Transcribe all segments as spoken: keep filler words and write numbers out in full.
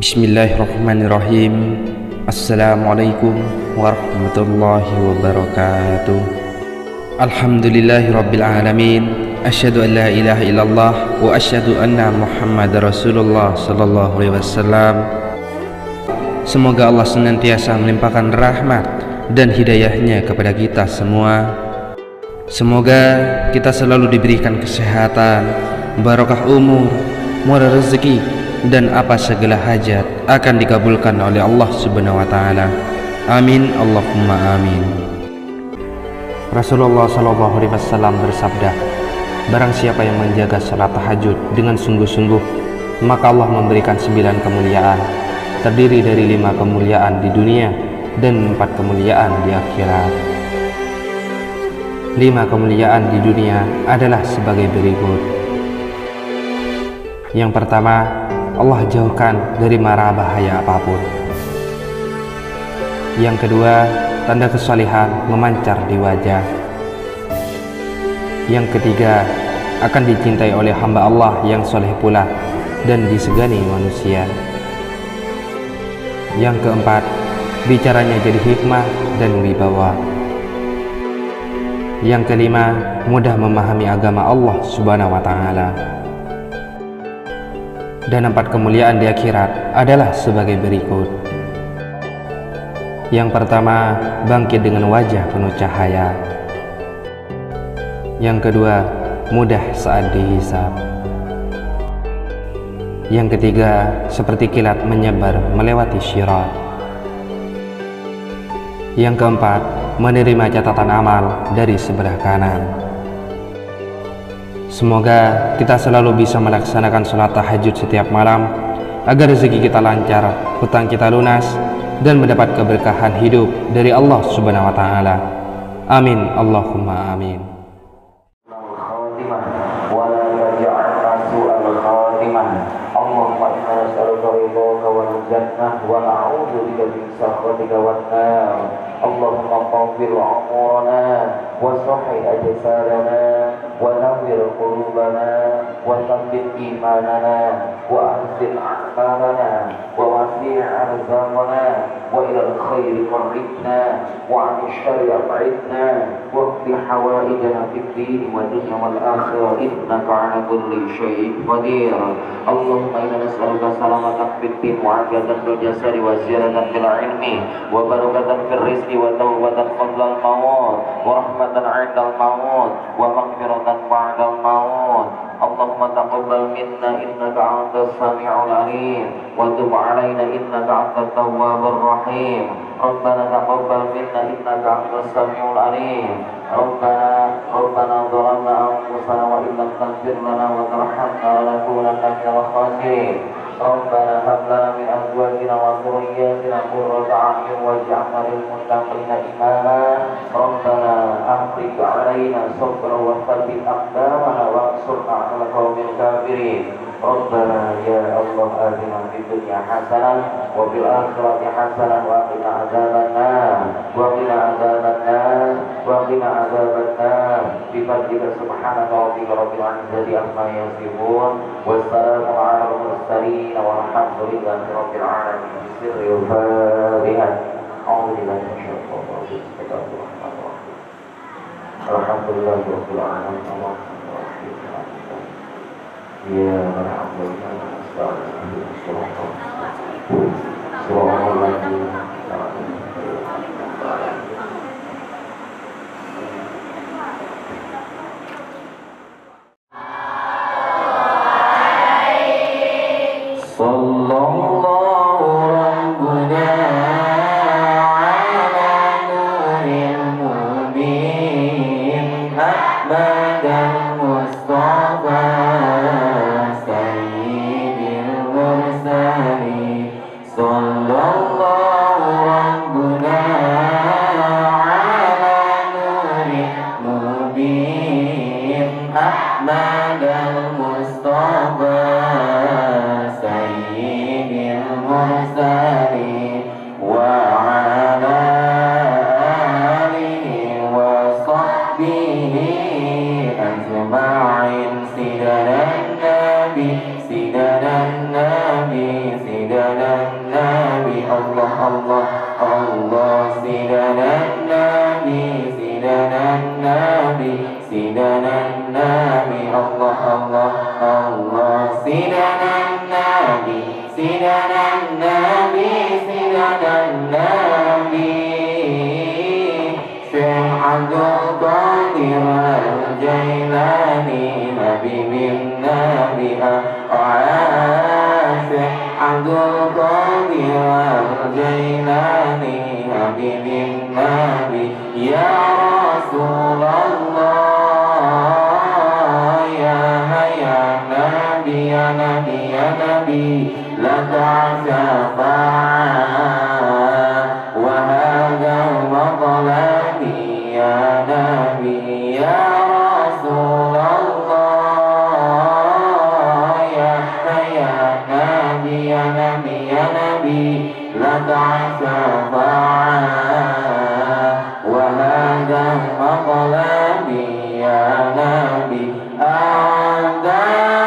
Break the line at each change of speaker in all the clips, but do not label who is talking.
Bismillahirrahmanirrahim. Assalamualaikum warahmatullahi wabarakatuh. Alhamdulillahi rabbil alamin. Asyhadu an la ilaha illallah wa asyhadu anna Muhammadar Rasulullah sallallahu alaihi wasallam. Semoga Allah senantiasa melimpahkan rahmat dan hidayahnya kepada kita semua. Semoga kita selalu diberikan kesehatan, barokah umur, murah rezeki, dan apa segala hajat akan dikabulkan oleh Allah Subhanahu wa taala. Amin Allahumma amin. Rasulullah sallallahu alaihi wasallam bersabda, barang siapa yang menjaga salat tahajud dengan sungguh-sungguh, maka Allah memberikan sembilan kemuliaan, terdiri dari lima kemuliaan di dunia dan empat kemuliaan di akhirat. Lima kemuliaan di dunia adalah sebagai berikut. Yang pertama, Allah jauhkan dari mara bahaya apapun. Yang kedua, tanda kesalehan memancar di wajah. Yang ketiga, akan dicintai oleh hamba Allah yang soleh pula dan disegani manusia. Yang keempat, bicaranya jadi hikmah dan wibawa. Yang kelima, mudah memahami agama Allah Subhanahu wa taala. Dan empat kemuliaan di akhirat adalah sebagai berikut. Yang pertama, bangkit dengan wajah penuh cahaya. Yang kedua, mudah saat dihisab. Yang ketiga, seperti kilat menyebar melewati syirat. Yang keempat, menerima catatan amal dari sebelah kanan. Semoga kita selalu bisa melaksanakan sholat tahajud setiap malam, agar rezeki kita lancar, hutang kita lunas, dan mendapat keberkahan hidup dari Allah Subhanahu wa taala. Amin Allahumma amin. Allahumma inna nas'aluka ridhaka wal jannah wa na'udzu bika min sakhatika wan nar. Allahumma qawwir 'umurana wa sahih ajsadana wa nawwir qulubana wa thabbit imanana wa ahsin a'malana wa wasi' arzaqana wa ila al-khairi qarribna wa 'an asy-syarri ab'idna wa qdi hawaijana fid din wa dunya wal akhirah innaka 'ala kulli syai'in qadir. Allahumma inna nas'aluka salamatan fid din wa 'afiyatan fil jasadi wa ziyadatan fil 'ilmi wa barakatan fil rizqi wa tawbatan qabla al-maut wa rahmatan 'inda al-maut wa maghfiratan ba'da al-maut. Allahumma taqabbal minna innaka antas sami'ul 'alim wa tub 'alaina innaka antat tawwabur rahim. Rabbana taqabbal minna innaka antas sami'ul 'alim. Rabbana Rabbana dhalamna anfusana wa in lam taghfir lana wa tarhamna lanakunanna minal khasirin. Rabbana hab lana min azwajina wa dhurriyyatina qurrata a'yun waj'alna lil muttaqina imama. Rabbana afrij 'alaina sabran wa thabbit aqdamana wansurna 'alal qaumil kafirin. Rabbana ya Allah atina fid dunya hasanah wa fil akhirati hasanah wa qina adzabannar wa qina adzabannar wa qina adzabannar bi fadlika subhanaka wa bi rabbil izzati amma yasifun wassalamu 'alal mursalin walhamdulillahi rabbil alamin. Bismillahir rahmanir rahim. A'udzu billahi minasyaitonir rajim. Bismillahirrahmanirrahim. Alhamdulillahi rabbil alamin. Ya alhamdulillah. Sallallahu rabbuna ala nuril mubin ahmadan mustafa sayyidil mursalin sallallahu Allah Allah Sidana Nabi Sidana Nabi Sidana Nabi Allah Allah Allah Sidana Nabi Sidana Nabi Sidana Nabi Syekh Abdul Qadir Al-Jailani Habibin Nabi Syekh Abdul Qadir Al-Jailani Habibin Nabi Ya Rasulullah Ya Ya Nabi Ya Nabi Ya Nabi La ta'asyafa wa hadha maqlami ya Nabi ya Rasulullah ya ya Nabi ya Nabi ya Nabi la ta'asyafa wa hadha maqlami ya Nabi anta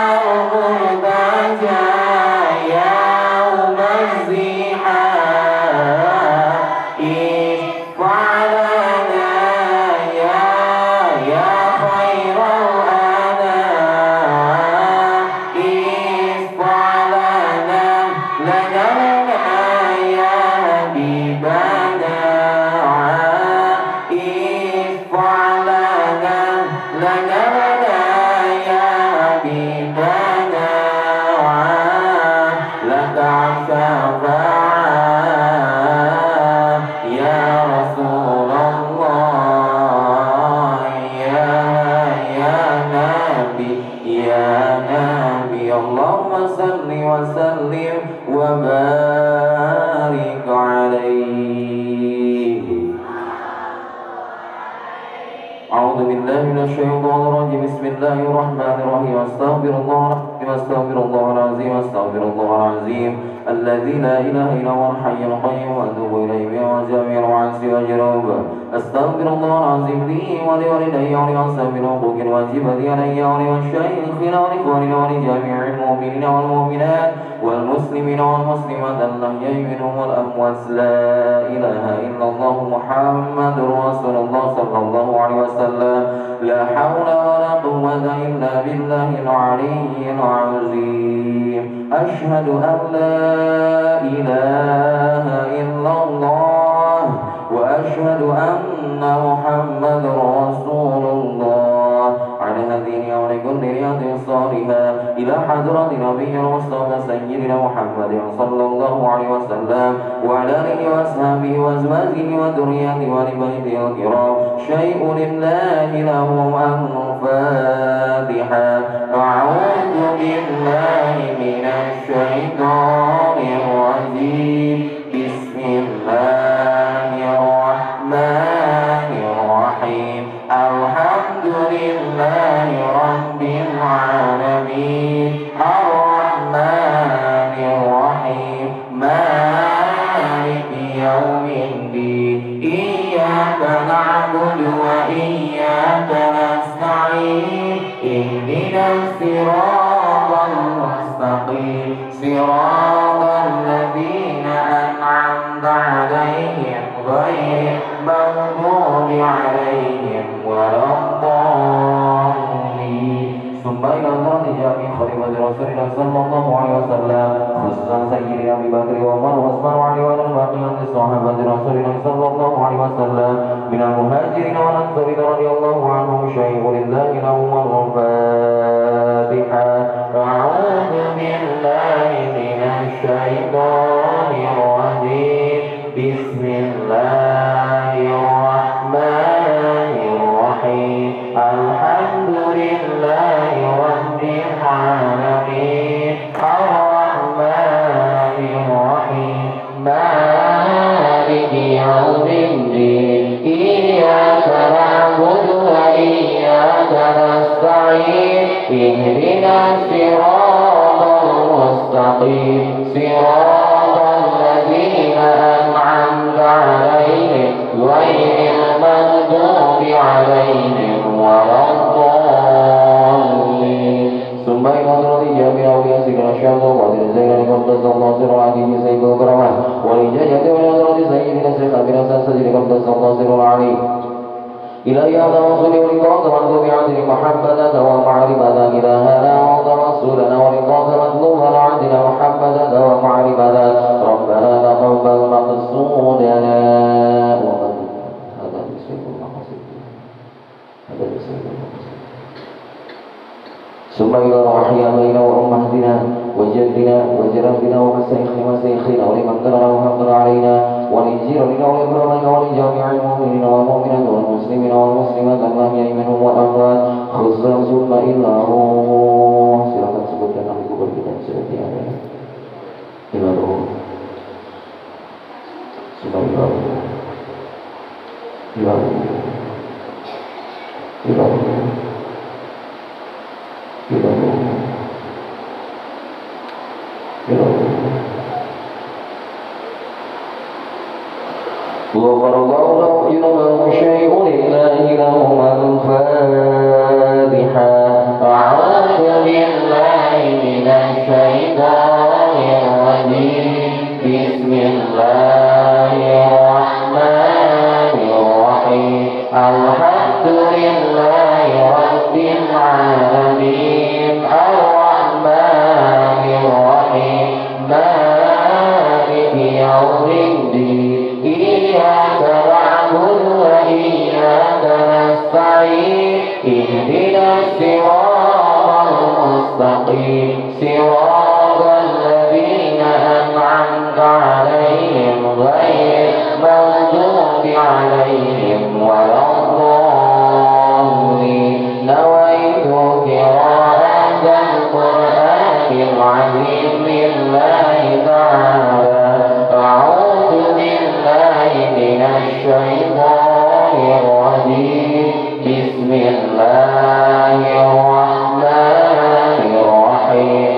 الذي لا إله إلا هو الحي القيوم وأتوب إليه وجميع عجزي وجنوب أستغفر الله العظيم لي ولوالدي ولأصحاب الحقوق الواجبة علي ولمشايخنا ولإخواننا ولجميع المؤمنين والمؤمنات والمسلمين والمسلمات الأحياء منهم والأموات لا إله إلا الله محمد رسول الله صلى الله عليه وسلم لا حول ولا قوة إلا بالله العلي العظيم أشهد أن لا إله إلا الله وأشهد أن محمد رسول الله على هذه ولكل رياض صالحة إلى حضرة نبي المصطفى سيدنا محمد صلى الله عليه وسلم وعلى آله وأصحابه وأزواجه وذريته ولبيته الكرام شيء لله لهم الفاتحة أعوذ بالله من الشيطان الرجيم بسم الله الرحمن الرحيم الحمد لله رب العالمين الرحمن الرحيم مالك يوم الدين إياك نعبد وإياك نستعين اهدنا الصراط المستقيم صراط الذين أنعمت عليهم غير المغضوب عليهم ولا الضالين ثم إلى الله جميع خليفة رسول الله صلى الله عليه وسلم خصوصا سيدنا أبي بكر وعمر وعثمان وعلي وعلى الباقين من صحابة رسول الله صلى الله عليه وسلم من المهاجرين والأنصار رضي الله عنهم شيء لله لهم الفاتحة أعوذ بالله من الشيطان الرجيم بسم الله الرحمن الرحيم الحمد لله رب العالمين الرحمن الرحيم مالك يوم الدين إياك نعبد وإياك نستعين اهدنا الصراط المستقيم صراط الذين أنعمت عليهم غير المغضوب عليهم ولا الضالين ثم إلى حضرة جميع أولياء سيدنا الشيخ وعلي الزينب قدس الله سره عليه سيد الكرامات ولجاية ولحضرة إلهي هذا رسول ورضاك مطلوب عدل محبتك ومعرفتك إلهنا وأنت رسولنا ورضاك مطلوب عدل محبتك ومعرفتك ربنا تقبل مقصودنا ومن هذا بسم المقصد هذا بسم المقصد ثم إلى روحي أبينا وأمهاتنا وجدنا وجربنا ومسيخنا ومسيخنا ولمن قدر وحقر علينا ولجيرنا ولإكرامنا ولجميع المؤمنين والمؤمنات والمسلمين والمسلمات الأحياء منهم والأموات خصوصا ثم إلا روح silakan sebutkan nama kubur kita yang sudah tiada ila roh ثم إلا روح ila roh ila roh ila roh ila roh غفر الله له يرضى شيء لله لهم الفاتحة أعوذ بالله من الشيطان الرجيم بسم الله الرحمن الرحيم الحمد لله رب العالمين الرحمن الرحيم مالك يوم الدين إياك نعبد وإياك نستعين اهدنا الصراط المستقيم صراط الذين أنعمت عليهم غير المغضوب عليهم ولا الضالين نويت قراءة القرآن العظيم لله تعالى أعوذ بالله من الشيطان الرجيم بسم الله الرحمن الرحيم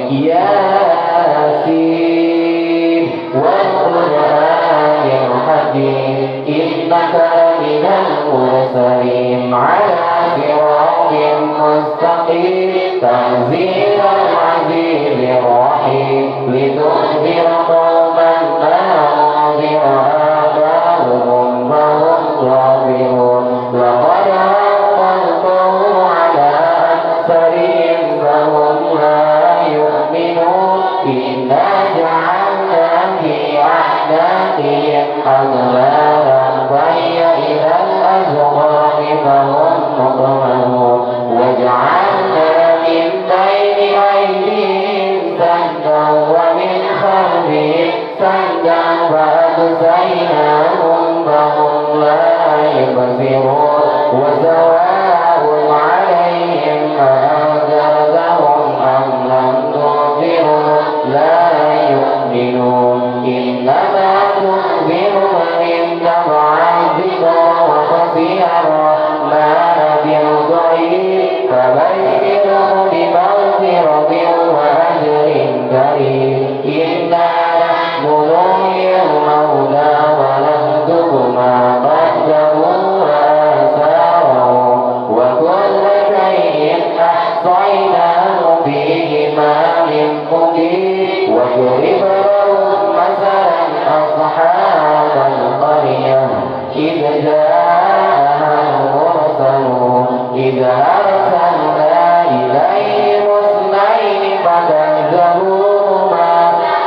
ياسين والقرآن الحكيم إنك لمن المرسلين على صراط مستقيم تنزيل العزيز الرحيم لتنذر قوما ما أنذر آباؤهم فهم غافلون لقد حق القول على أكثرهم فهم لا يؤمنون إنا جعلنا في أعناقهم أغلالا فهي إلى الأذقان فهم مقمحون وجعلنا من بين أيديهم سدا ومن خلفهم سدا فأغشيناهم فهم لا يبصرون وسواء عليهم أأنذرتهم أم لم تنذرهم لا يؤمنون إنما تنذر من اتبع الذكر وخشي الرحمن بالغيب فبشره بمغفرة وأجر كريم إنا نحن نحيي الموتى ونكتب ما قدموا وآثارهم وكل شيء أحصيناه في إمام مبين وضرب لهم مثلا أصحاب القرية إذ جاءها المرسلون إذ أرسلنا إليهم اثنين فكذبوهما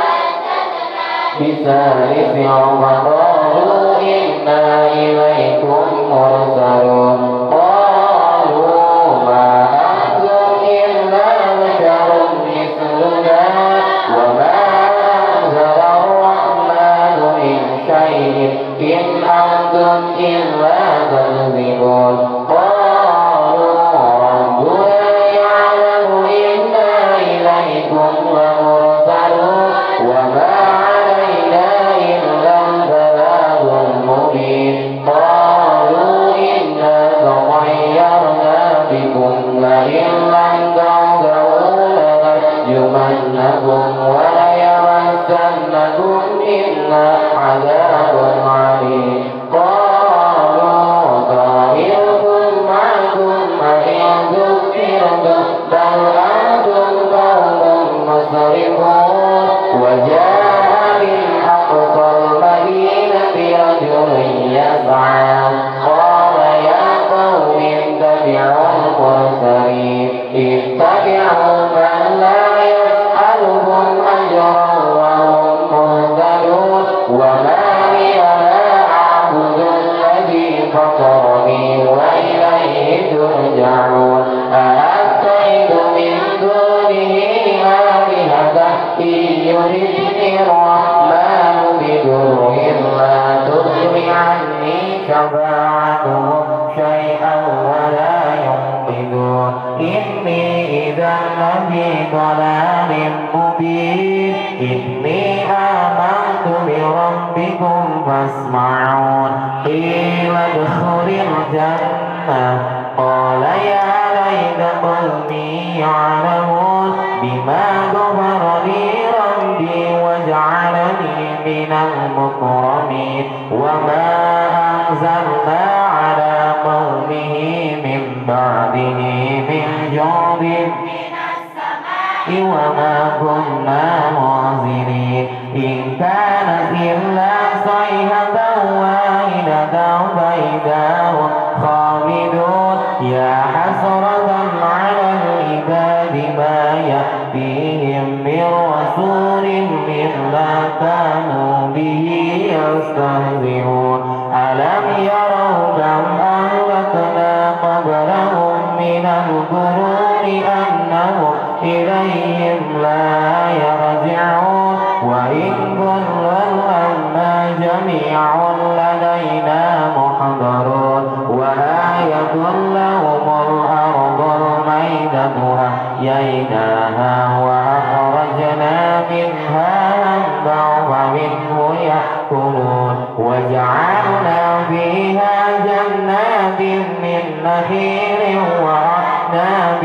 بثالث وقالوا إنا إليكم مرسلون قالوا ما أنتم إلا بشر مثلنا وما أنزل الرحمن من شيء إن أنتم إلا تكذبون قالوا ربنا يعلم إنا إليكم لمرسلون وما علينا إلا البلاغ المبين قالوا إنا تطيرنا بكم لئن لم تنتهوا لنرجمنكم وليمسنكم منا عذاب عليم قالوا طائركم معكم أئن ذكرتم بل أنتم قوم مسرفون وجاء من أقصى المدينة رجل يسعى شفاعتهم شيئا ولا ينقذون إني إذا لفي ضلال مبين إني آمنت بربكم فاسمعون قيل ادخل الجنة قال يا ليت قومي يعلمون بما غفر لي ربي وجعلني من المكرمين وما أنزلنا على قومه من بعده من جند وما كنا منزلين إن كانت إلا صيحة واحدة فإذا هم خامدون يا حسرة على العباد ما يأتيهم من رسول إلا كانوا به يستهزئون ألم يروا كم أهلكنا قبلهم من القرون أنهم إليهم لا يرجعون وإن كل لما جميع لدينا محضرون وآية لهم الأرض الميتة أحييناها وأخرجنا منها هبا فمنه يأكلون وجعلنا فيها جنات من نخيل وأعناب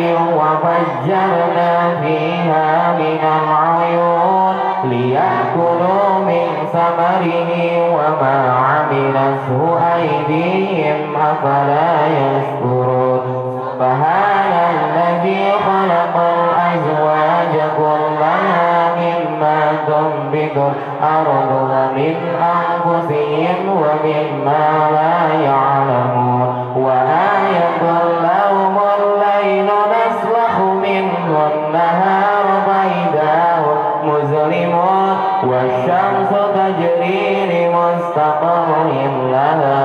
وفجرنا فيها من العيون ليأكلوا من ثمره وما عملته أيديهم أفلا يشكرون سبحان الذي خلق الأزواج كلها مما تنبت الأرض ومن أنفسهم ومما لا يعلمون وآية لهم الليل نسلخ منه النهار فإذا هم مظلمون والشمس تجري لمستقر لها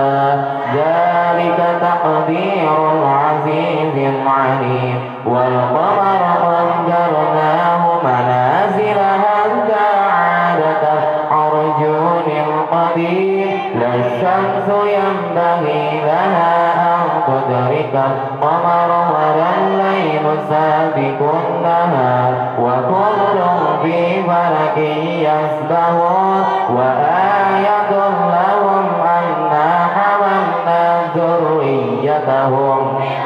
ذلك تقدير العزيز العليم والقمر قدرناه منازل حتى عاد كالعرجون القديم لا الشمس ينبغي لها أن تدرك القمر ولا الليل سابق النهار وكل في فلك يسبحون وآية لهم أنا حملنا ذريتهم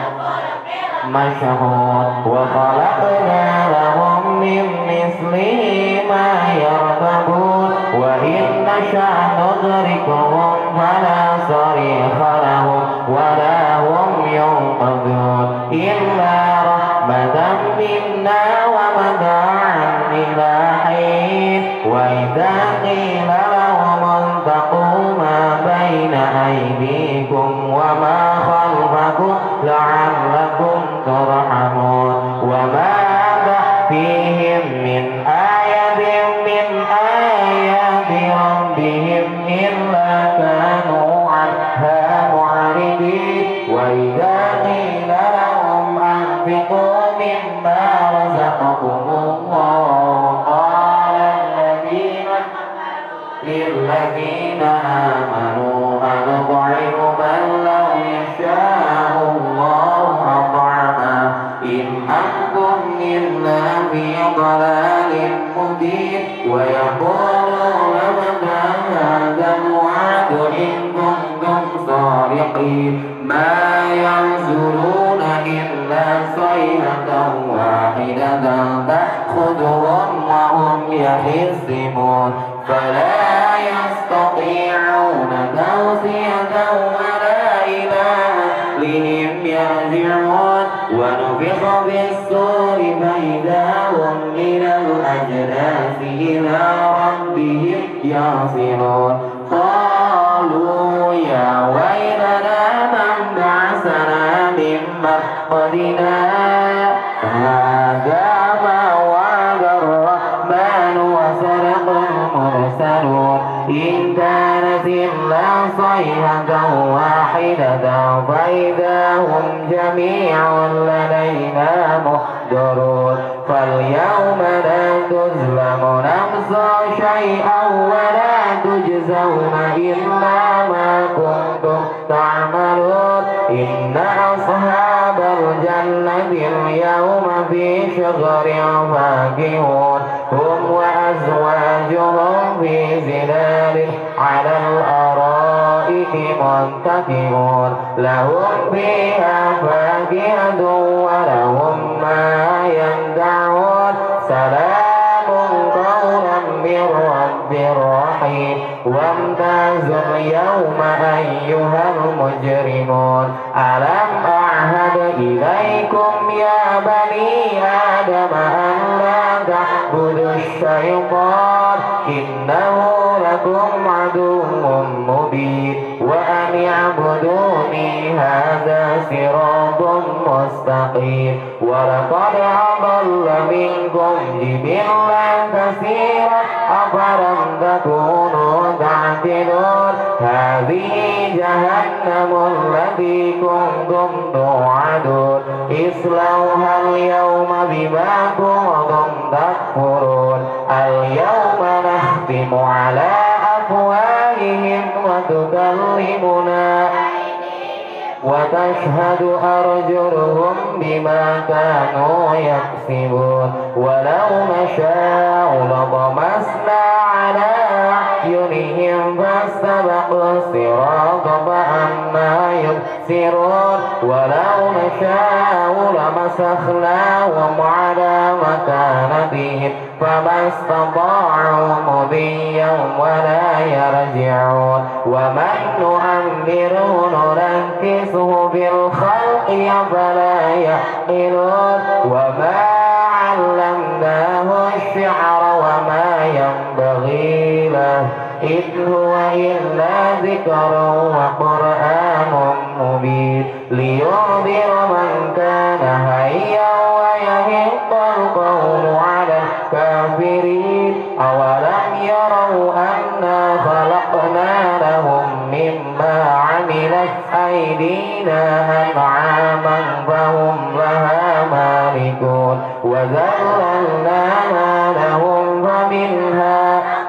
مشهود وخلقنا لهم من مثله ما يركبون وإن نشأ نغرقهم فلا صريخ لهم ولا هم ينقذون إلا رحمة منا ومتاعا إلى حين وإذا قيل لهم اتقوا ما بين أيديكم وما خلفكم لعلكم ترحمون وما تأتيهم من آية من آيات ربهم إلا كانوا عنها معرضين وإذا قيل لهم أنفقوا مما رزقكم الله قال الذين للذين آمنوا أنطعم من لو يشاء الله أطعمه إن أنتم إلا في ضلال مبين ويقولون متى هذا الوعد إن كنتم صادقين ما ينظرون إلا صيحة واحدة تأخذهم وهم يخصمون فلا يستطيعون توصية ولا إلى أهلهم يرجعون ونفخ بالصور فإذا هم من الأجداث إلى ربهم يصلون قالوا يا ويلنا من بعثنا من مرقدنا هذا ما وعد الرحمن وصدق المرسلون إن كانت إلا صيحة واحدة فإذا هم جميع لدينا محضرون فاليوم لا تظلم نفس شيئا ولا تجزون إلا ما كنتم تعملون إن أصحاب الجنة اليوم في شغل فاكهون هم وأزواجهم في ظلال على الأرائك متكئون لهم فيها فاكهة ولهم ما يدعون سلام قولا من رب رحيم وامتازوا اليوم أيها المجرمون ألم أعهد إليكم يا بني آدم أن لا تعبدوا الشيطان إنه لكم عدو مبين وأن اعبدوني هذا صراط مستقيم ولقد أضل منكم جبلا كثيرا أفلم تكونوا تعقلون هذه جهنم التي كنتم توعدون اصلوها اليوم بما كنتم تكفرون اليوم نختم على أفواههم وتكلمنا وتشهد أرجلهم بما كانوا يكسبون ولو نشاء لطمسنا على أعينهم فاستبقوا الصراط فأنى يبصرون ولو نشاء لمسخناهم على مكانتهم فما استطاعوا مضيا ولا يرجعون ومن نؤمره ننكسه بالخلق أفلا يعقلون وما علمناه الشعر وما ينبغي له إن هو إلا ذكر وقرآن مبين لينذر من كان حيا ويحق القول على الكافرين أولم يروا أنا خلقنا لهم مما عملت أيدينا أنعاما فهم لها مالكون وذللناها لهم فمنها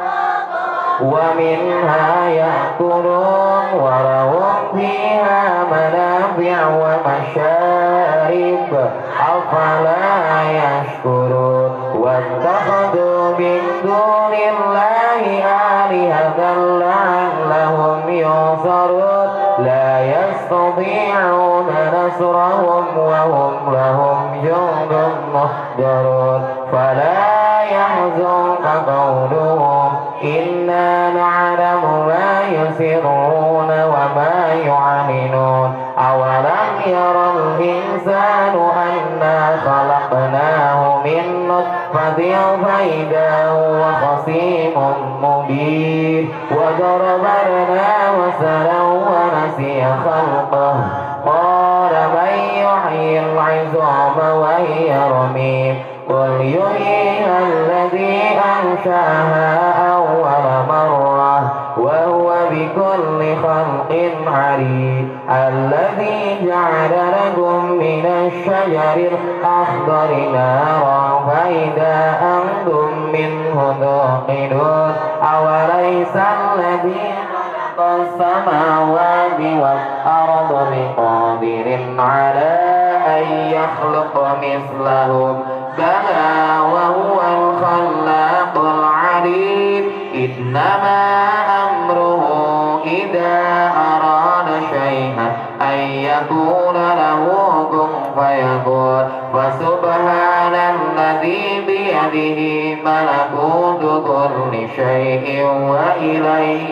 ومنها يأكلون ولهم فيها منافع ومشارب أفلا يشكرون واتخذوا من دون الله آلهة لعلهم ينصرون لا يستطيعون نصرهم وهم لهم جند محضرون فلا يحزنك قولهم إنا نعلم ما يسرون وما يعلنون أولم يرى الإنسان أنا خلقناه من نطفة فإذا هو خصيم مبين وضرب لنا مثلا ونسي خلقه قال من يحيي العظام وهي رميم قل يحييها الذي أنشأها أول مرة وهو بكل خلق عليم الذي جعل لكم من الشجر الأخضر نارا فإذا أنتم منه توقدون أوليس الذي خلق السماوات والأرض بقادر على أن يخلق مثلهم بلى وهو الخلاق العليم إنما أمره إذا أراد شيئا أن يقول له كن فيكون فسبحان الذي بيده ملكوت كل شيء وإليه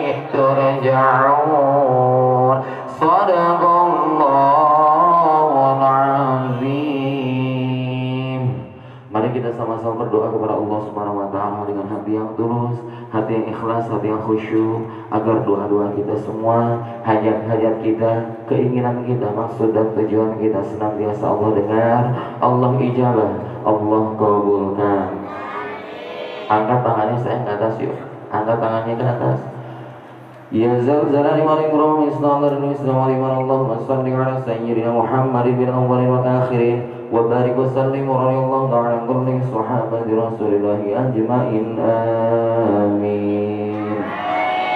ترجعون صدق الله العظيم. Mari kita sama-sama berdoa kepada Allah Subhanahu wa taala dengan hati yang tulus, hati yang ikhlas, hati yang khusyuk agar doa-doa kita semua, hajat-hajat kita, keinginan kita, maksud dan tujuan kita senantiasa Allah dengar, Allah ijabah, Allah kabulkan. Angkat tangannya saya ke atas yuk. Angkat tangannya ke atas. Ya zalzalani wal ikram isnadar nisna wal iman Allahumma salli ala sayyidina Muhammad bin awwal wa akhirin wa barik wa sallim wa radiyallahu ta'ala an kulli sahabati Rasulillah ajma'in amin.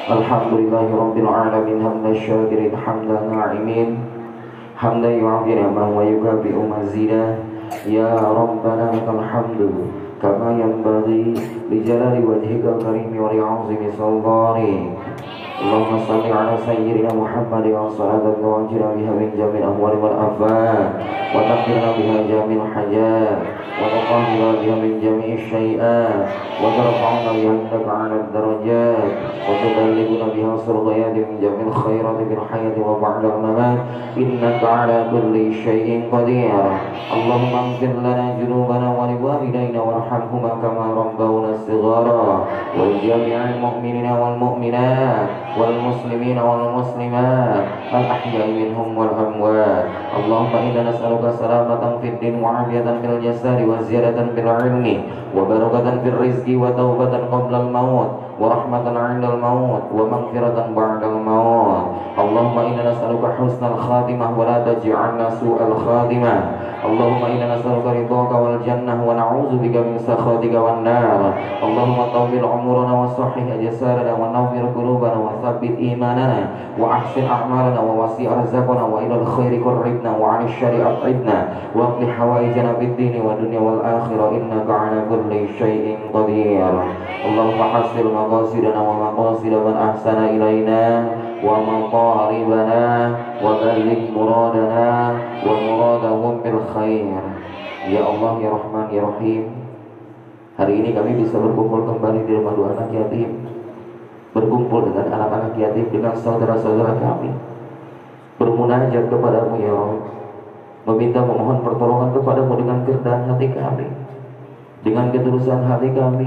Alhamdulillahi Rabbil Alamin hamdan syakirin hamdan na'imin hamdan yu'afir man wa yukabi'u mazida. Ya Rabbana lakal hamdu kama yanbaghi li jalali wajhikal karimi wa li'azimi sultanik. Allahumma salli ala sayyidina Muhammad wa salatan wajira biha min jamil ahwali wal afat wa taqdirna biha jamil hajat wa taqahira biha min jami'i syai'at wa tarfa'na biha indaka ala darajat wa tuballighuna biha surghayati min jamil khairati bil hayati wa ba'dal mamat innaka ala kulli syai'in qadir. Allahumma ighfir lana junubana wa li walidayna warhamhuma kama rabbawna shighara wa li jami'il mu'minina wal mu'minat wal muslimina wal muslimat al ahya'i minhum wal amwat. Allahumma inna nas'aluka salamatan fid din wa afiyatan fil jasadi wa ziyadatan fil ilmi wa barakatan fil rizqi wa taubatan qabla al maut wa rahmatan 'inda al maut wa maghfiratan ba'da al maut. Allahumma inna nas'aluka husnal khatimah wa la taj'alna su'al khatimah. Allahumma inna nas'aluka ridhaka wal jannah wa na'udzubika min sakhatika wan nar. Allahumma tawbil umurana wa sahih ajsarana wa nawwir qulubana wa tsabbit imanana wa ahsin a'malana wa wasi' arzaqana wa ilal khairi qarribna wa 'anil syarri ab'idna wa qdi hawaijana fid dini wa dunya wal akhirah innaka 'ala kulli syai'in qadir. Allahumma hasil maqasidana wa maqasid man ahsana ilaina wa maqaribana wa balligh muradana wa muradahum bil khair. Ya Allah ya Rahman ya Rahim, hari ini kami bisa berkumpul kembali di rumah dua anak yatim, berkumpul dengan anak-anak yatim, dengan saudara-saudara kami, bermunajat kepadamu ya Allah, meminta memohon pertolongan kepadamu dengan kerendahan hati kami, dengan ketulusan hati kami,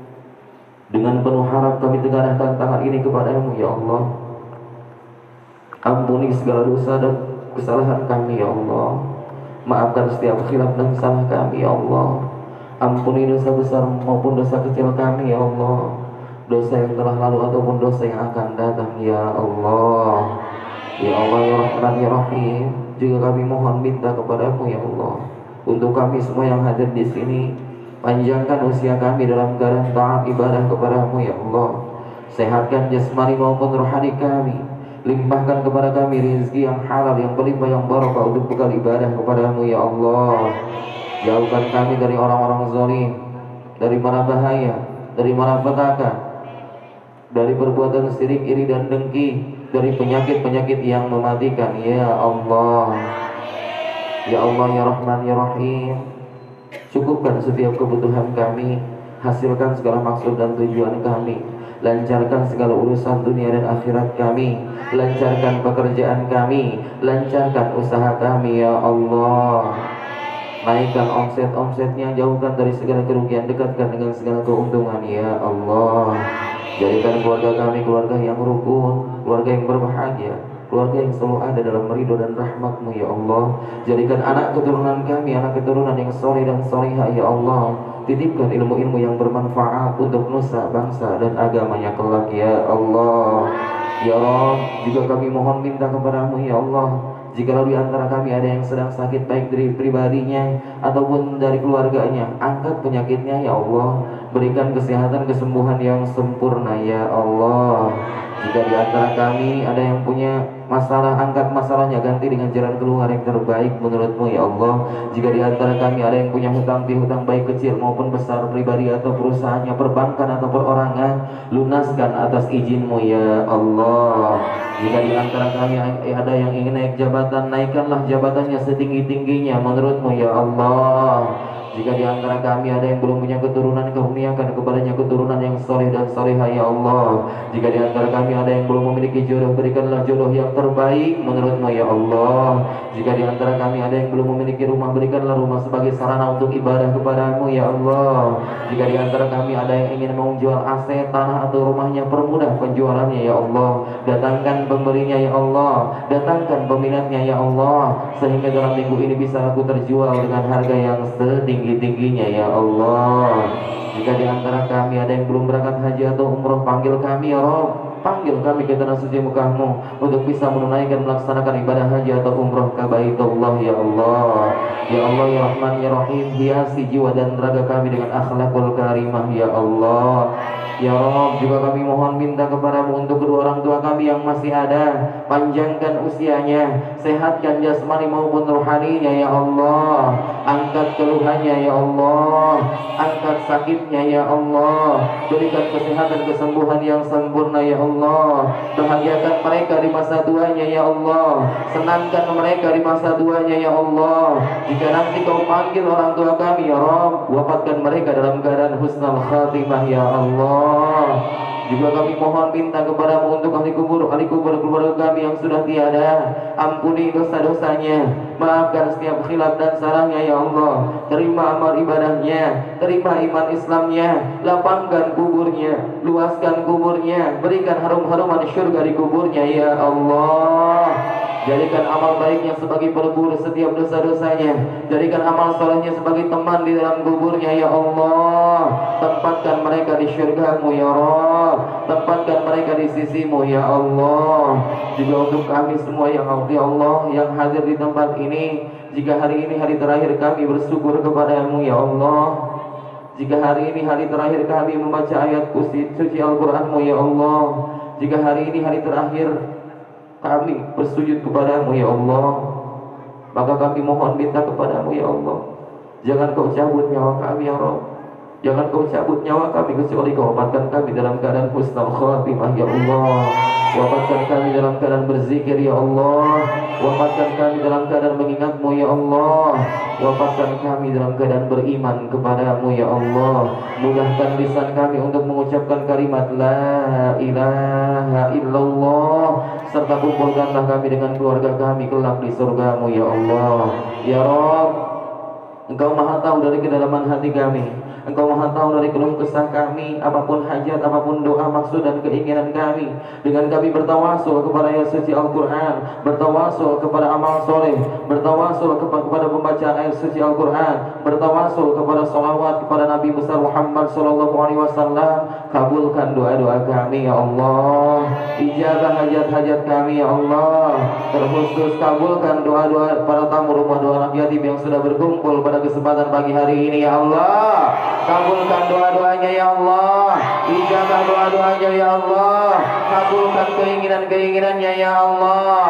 dengan penuh harap kami tengadahkan tangan ini kepadamu ya Allah. Ampuni segala dosa dan kesalahan kami ya Allah, maafkan setiap khilaf dan salah kami ya Allah. Ampuni dosa besar maupun dosa kecil kami ya Allah, dosa yang telah lalu ataupun dosa yang akan datang ya Allah. Ya Allah ya Rahman ya Rahim, juga kami mohon minta kepadamu ya Allah, untuk kami semua yang hadir di sini, panjangkan usia kami dalam keadaan taat ibadah kepadamu ya Allah. Sehatkan jasmani maupun rohani kami, limpahkan kepada kami rezeki yang halal, yang berlimpah, yang barokah untuk bekal ibadah kepadamu ya Allah. Jauhkan kami dari orang-orang zalim, dari mara bahaya, dari mara petaka, dari perbuatan syirik, iri dan dengki, dari penyakit-penyakit yang mematikan ya Allah. Ya Allah ya Rahman ya Rahim, cukupkan setiap kebutuhan kami, hasilkan segala maksud dan tujuan kami, lancarkan segala urusan dunia dan akhirat kami, lancarkan pekerjaan kami, lancarkan usaha kami ya Allah. Naikkan omset-omsetnya, jauhkan dari segala kerugian, dekatkan dengan segala keuntungan ya Allah. Jadikan keluarga kami keluarga yang rukun, keluarga yang berbahagia, keluarga yang selalu ada dalam ridho dan rahmat-Mu ya Allah. Jadikan anak keturunan kami anak keturunan yang soleh dan solehah ya Allah. Titipkan ilmu-ilmu yang bermanfaat untuk nusa, bangsa dan agamanya kelak ya Allah. Ya Allah, juga kami mohon minta kepadamu ya Allah, jikalau di antara kami ada yang sedang sakit, baik dari pribadinya ataupun dari keluarganya, angkat penyakitnya ya Allah. Berikan kesehatan, kesembuhan yang sempurna ya Allah. Jika di antara kami ada yang punya masalah, angkat masalahnya, ganti dengan jalan keluar yang terbaik menurut-Mu ya Allah. Jika di antara kami ada yang punya hutang piutang, baik kecil maupun besar, pribadi atau perusahaannya, perbankan atau perorangan, lunaskan atas izin-Mu ya Allah. Jika di antara kami ada yang ingin naik jabatan, naikkanlah jabatannya setinggi-tingginya menurut-Mu ya Allah. Jika di antara kami ada yang belum punya keturunan, kurniakan kepadanya keturunan yang soleh dan solehah ya Allah. Jika di antara kami ada yang belum memiliki jodoh, berikanlah jodoh yang terbaik menurut-Mu ya Allah. Jika di antara kami ada yang belum memiliki rumah, berikanlah rumah sebagai sarana untuk ibadah kepadamu ya Allah. Jika di antara kami ada yang ingin menjual aset, tanah atau rumahnya, permudah penjualannya ya Allah. Datangkan pembelinya ya Allah, datangkan peminatnya ya Allah, sehingga dalam minggu ini bisa aku terjual dengan harga yang setinggi-tingginya ya Allah. Jika di antara kami ada yang belum berangkat haji atau umroh, panggil kami ya Rabb. panggil kami ke tanah suci muka-Mu untuk bisa menunaikan melaksanakan ibadah haji atau umroh ke Baitullah ya Allah. Ya Allah ya Rahman ya Rahim, hiasi jiwa dan raga kami dengan akhlakul karimah ya Allah. Ya Rabb, juga kami mohon minta kepadamu untuk kedua orang tua kami yang masih ada, panjangkan usianya, sehatkan jasmani maupun rohaninya ya Allah. Angkat keluhannya ya Allah, angkat sakitnya ya Allah, berikan kesehatan kesembuhan yang sempurna ya Allah. Bahagiakan mereka di masa tuanya ya Allah, senangkan mereka di masa tuanya ya Allah. Jika nanti kau panggil orang tua kami ya Rabb, wafatkan mereka dalam keadaan husnul khatimah ya Allah. Juga kami mohon minta kepadamu untuk ahli kubur, ahli kubur keluarga kami yang sudah tiada. Ampuni dosa-dosanya, maafkan setiap khilaf dan salahnya ya Allah. Terima amal ibadahnya, terima iman Islamnya, lapangkan kuburnya, luaskan kuburnya, berikan harum-haruman syurga di kuburnya ya Allah. Jadikan amal baiknya sebagai pelebur setiap dosa-dosanya, jadikan amal solehnya sebagai teman di dalam kuburnya ya Allah. Tempatkan mereka di syurga-Mu ya Rabb, tempatkan mereka di sisi-Mu ya Allah. Juga untuk kami semua yang ya Allah yang hadir di tempat ini, jika hari ini hari terakhir kami bersyukur kepada-Mu ya Allah, jika hari ini hari terakhir kami membaca ayat suci Al-Quran-Mu ya Allah, jika hari ini hari terakhir kami bersujud kepadamu ya Allah, maka kami mohon minta kepadamu ya Allah, jangan kau cabut nyawa kami ya Rabb, jangan kau cabut nyawa kami kecuali kau wafatkan kami dalam keadaan husnul khatimah ya Allah. Wafatkan kami dalam keadaan berzikir ya Allah, wafatkan kami dalam keadaan mengingat-Mu ya Allah, wafatkan kami dalam keadaan beriman kepadamu ya Allah. Mudahkan lisan kami untuk mengucapkan kalimat la ilaha illallah, serta kumpulkanlah kami dengan keluarga kami kelak di surga-Mu ya Allah. Ya Rabb, Engkau maha tahu dari kedalaman hati kami, Engkau maha tahu dari keluh kesah kami, apapun hajat, apapun doa, maksud dan keinginan kami. Dengan kami bertawasul kepada ayat suci Al-Quran, bertawasul kepada amal soleh, bertawasul kepada pembacaan ayat suci Al-Quran, bertawasul kepada salawat kepada Nabi besar Muhammad Sallallahu Alaihi Wasallam. Kabulkan doa-doa kami ya Allah, ijabah hajat-hajat kami ya Allah. Terkhusus kabulkan doa-doa para tamu rumah doa anak yatim yang sudah berkumpul pada kesempatan pagi hari ini ya Allah. Kabulkan doa-doanya ya Allah, ijabah doa-doanya ya Allah, kabulkan keinginan-keinginannya ya Allah.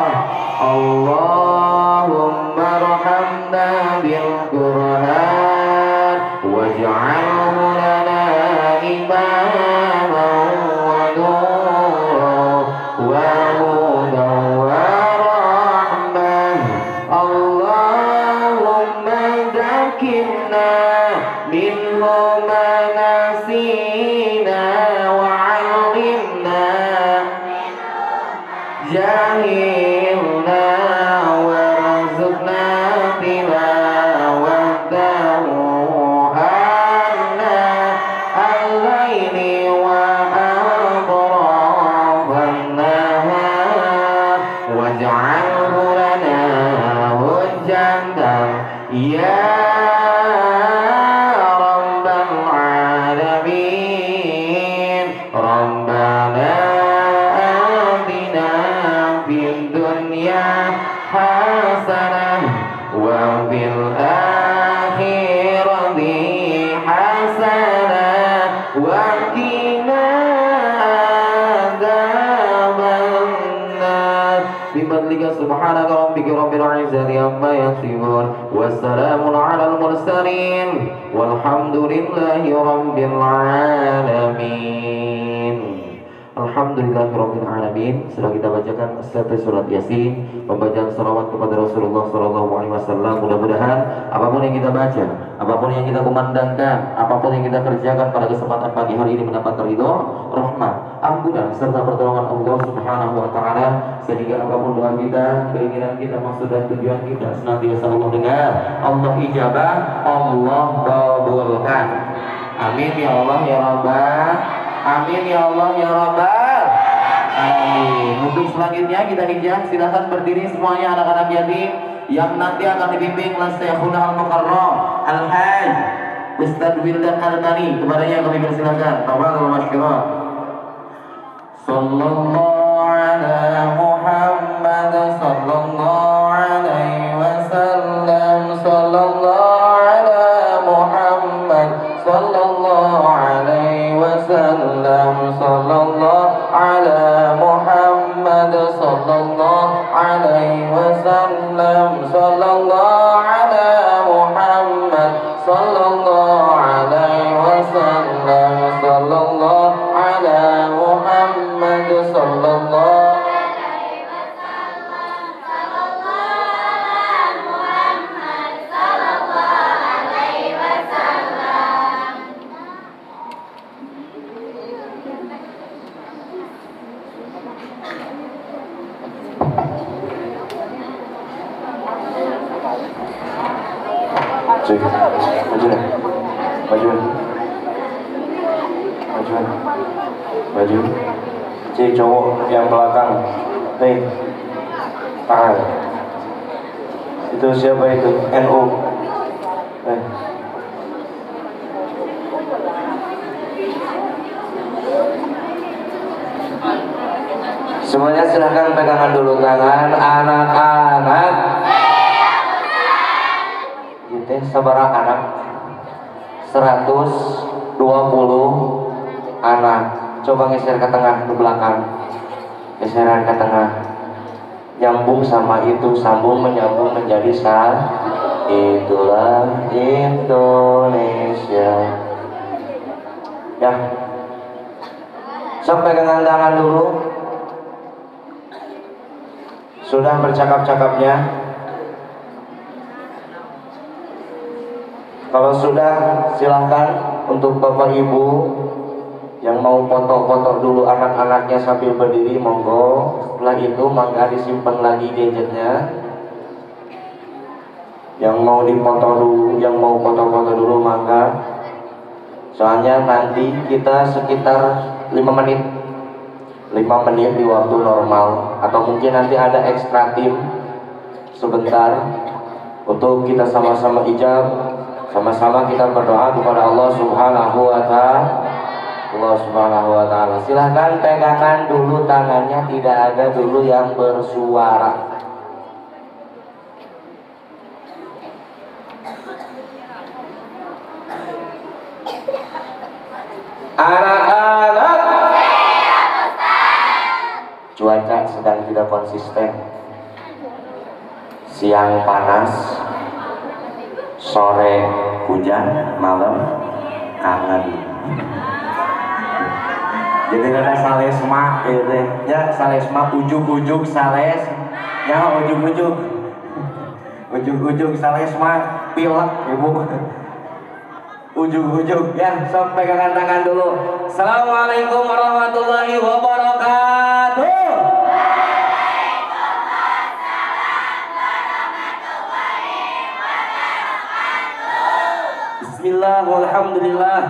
Allahumma rahamna bil Qur'an waj'alhu lana imaman wa nuran wa hudan wa rahmah. Allahumma zakirna minhu ma nasina wa 'allimna jahilna warzuqna tilawatahu anna al-laili wa atrafan nahar waj'alhu lana hujjatan ya subhanaka rabbika rabbil izzati amma yasifun wassalamun alal mursalin walhamdulillahi rabbil alamin. Alhamdulillahi rabbil alamin. Setelah kita bacakan satu surat Yasin, pembacaan salawat kepada Rasulullah sallallahu alaihi wasallam, mudah-mudahan apapun yang kita baca, apapun yang kita kumandangkan, apapun yang kita kerjakan pada kesempatan pagi hari ini mendapat ridho, rahmat, ampunan serta pertolongan Allah Subhanahu wa taala, sehingga apapun doa kita, keinginan kita, maksud dan tujuan kita senantiasa Allah dengar, Allah ijabah, Allah kabulkan. Amin ya Allah ya Rabbal. Amin ya Allah ya Rabbal. Amin. Untuk selanjutnya kita ijab, silahkan berdiri semuanya anak-anak yatim yang nanti akan dibimbing oleh Syekhuna Al-Mukarram Al-Hajj Ustadz Wildan Al-Tani. Kepadanya kami persilakan. Tafadhol masykurah. Sallallahu ala Muhammad sallallahu alaihi wasallam. Sallallahu ala Muhammad sallallahu alaihi wasallam. Sallallahu ala Muhammad sallallahu alaihi wasallam. Sallallahu ala Muhammad sallallahu alaihi wasallam. Sallallahu ala Muhammad sallallahu
Cik, maju deh, maju, maju, maju. Cik cowok yang belakang, nih, tangan. Itu siapa itu? N U. Eh. Semuanya silahkan pegangan dulu tangan anak-anak. Gitu, sebarang anak seratus dua puluh anak. Coba geser ke tengah, ke belakang. Geseran ke tengah. Nyambung sama itu, sambung menyambung menjadi sal. Itulah Indonesia. Ya. Sampai pegangan tangan dulu. Sudah bercakap-cakapnya? Kalau sudah, silahkan untuk Bapak Ibu yang mau foto-foto dulu anak-anaknya sambil berdiri, monggo. Setelah itu mangga disimpan lagi gadgetnya. Yang mau dipoto dulu, yang mau foto-foto dulu mangga. Soalnya nanti kita sekitar lima menit lima menit di waktu normal, atau mungkin nanti ada ekstra tim sebentar untuk kita sama-sama ijab, sama-sama kita berdoa kepada Allah Subhanahu wa ta'ala. Allah Subhanahu wa ta'ala. Silahkan pegangan dulu tangannya, tidak ada dulu yang bersuara. Anak-anak, cuaca sedang tidak konsisten. Siang panas, sore hujan, malam kangen. Jadi ada salesma, gitu ya, salesma ujuk-ujuk sales, ya ujuk-ujuk, ujuk-ujuk salesma pilek, ibu. Ujuk-ujuk ya, sampai pegangan tangan dulu. Assalamualaikum warahmatullahi wabarakatuh. Bismillah, walhamdulillah,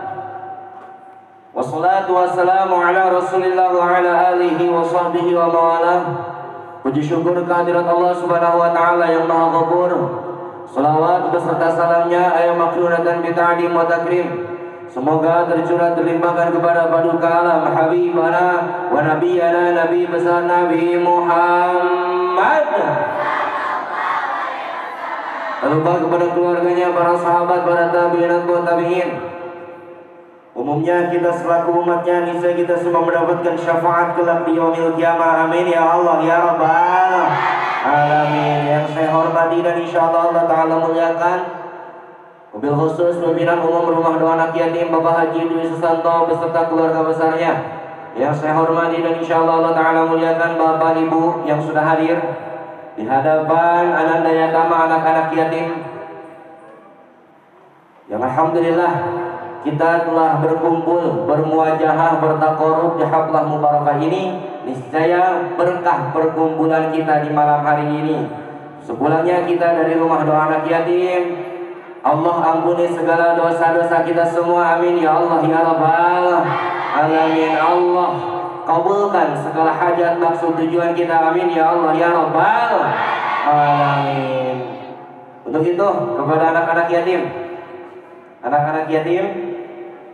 wassalatu wassalamu ala rasulillah wa ala alihi wa sahbihi wa mawalah. Puji syukur kehadirat Allah Subhanahu wa ta'ala yang maha ghafur. Salawat beserta salamnya ayat makhluratan bita'adim wa takrim, semoga tercurah terlimpahkan kepada paduka alam habibana wa nabiyana nabi besar Nabi Muhammad, lalu kepada keluarganya, para sahabat, para tabi'in dan tabi'in. Umumnya kita selaku umatnya, niscaya kita semua mendapatkan syafaat kelak di yaumil qiyamah. Amin ya Allah ya Rabbal alamin. Yang saya hormati dan insyaallah Allah Ta'ala muliakan, mobil khusus pimpinan umum Rumah Doa Anak Yatim Bapak Haji Dwi Susanto beserta keluarga besarnya. Yang saya hormati dan insyaallah Allah Ta'ala muliakan Bapak Ibu yang sudah hadir di hadapan ananda yatama, anak-anak yatim, yang alhamdulillah kita telah berkumpul, bermuajahah, bertakorup di haflah mubarakah ini. Niscaya berkah perkumpulan kita di malam hari ini. Sepulangnya kita dari Rumah Doa Anak Yatim, Allah ampuni segala dosa-dosa kita semua. Amin ya Allah ya Rabbal alamin. Allah kabulkan segala hajat maksud tujuan kita. Amin ya Allah ya Rabbal alamin. Untuk itu kepada anak-anak yatim, anak-anak yatim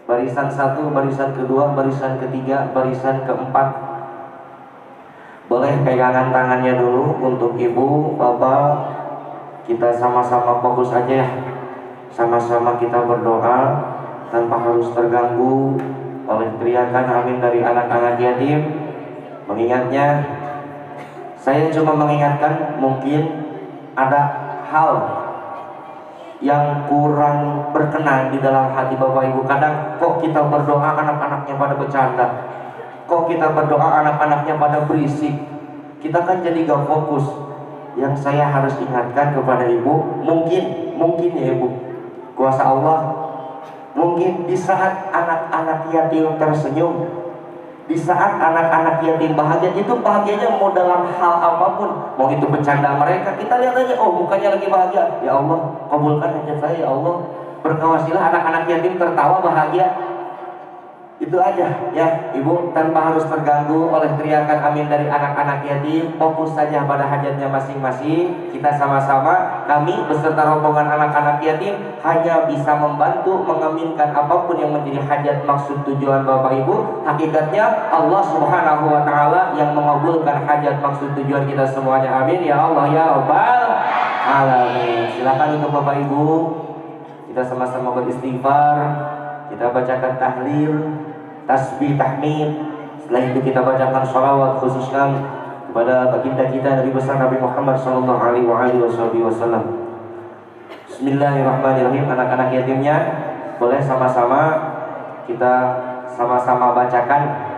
Barisan satu, barisan kedua, barisan ketiga, barisan keempat. Boleh pegangan tangannya dulu untuk ibu, bapak. Kita sama-sama fokus aja ya. Sama-sama kita berdoa tanpa harus terganggu oleh teriakan amin dari anak-anak yatim. Mengingatnya, saya cuma mengingatkan mungkin ada hal yang kurang berkenan di dalam hati Bapak Ibu. Kadang kok kita berdoa anak-anaknya pada bercanda, kok kita berdoa anak-anaknya pada berisik, kita kan jadi gak fokus. Yang saya harus ingatkan kepada ibu, mungkin mungkin ya ibu, kuasa Allah, mungkin di saat anak-anak yatim tersenyum, di saat anak-anak yatim bahagia, itu bahagianya mau dalam hal apapun, mau itu bercanda mereka, kita lihat aja, oh mukanya lagi bahagia, ya Allah kabulkan hajat saya ya Allah, berkawasilah anak-anak yatim tertawa bahagia. Itu aja ya ibu, tanpa harus terganggu oleh teriakan amin dari anak-anak yatim. Fokus saja pada hajatnya masing-masing. Kita sama-sama, kami beserta rombongan anak-anak yatim hanya bisa membantu mengaminkan apapun yang menjadi hajat maksud tujuan Bapak Ibu. Hakikatnya Allah Subhanahu wa ta'ala yang mengabulkan hajat maksud tujuan kita semuanya. Amin ya Allah ya Rabbal alamin. Silakan untuk Bapak Ibu, kita sama-sama beristighfar, kita bacakan tahlil, tasbih, tahmid. Setelah itu kita bacakan sholawat khususkan kepada baginda kita Nabi besar Nabi Muhammad sallallahu alaihi wasallam. Bismillahirrahmanirrahim. Anak-anak yatimnya boleh sama-sama kita sama-sama bacakan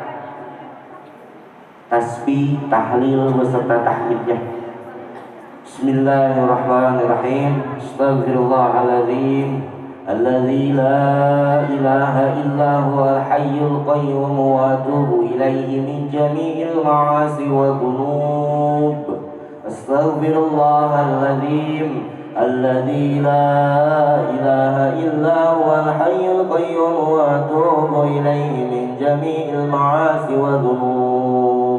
tasbih, tahlil beserta tahmidnya. Bismillahirrahmanirrahim. Astaghfirullahaladzim الذي لا إله إلا هو الحي القيوم وأتوب إليه من جميع المعاصي والذنوب أستغفر الله العظيم الذي لا إله إلا هو الحي القيوم وأتوب إليه من جميع المعاصي والذنوب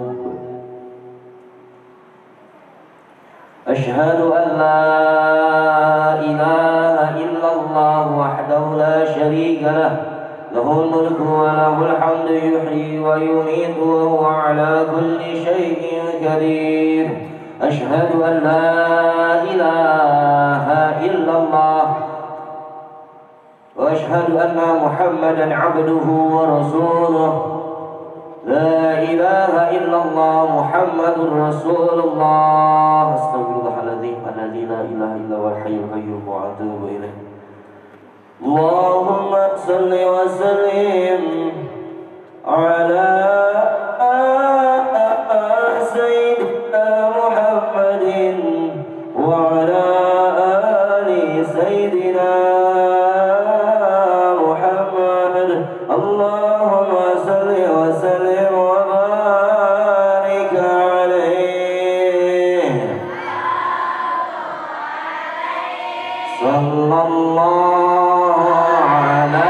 أشهد أن لا إله إلا الله وحده لا شريك له له الملك وله الحمد يحيي ويميت وهو على كل شيء قدير أشهد أن لا إله إلا الله وأشهد أن محمدا عبده ورسوله لا إله إلا الله محمد رسول الله أستغفر الله العظيم الذي لا إله إلا هو الحي القيوم وأتوب إليه اللهم صل وسلم على سيدنا محمد وعلى آل سيدنا محمد اللهم صل وسلم وبارك عليه صلى الله على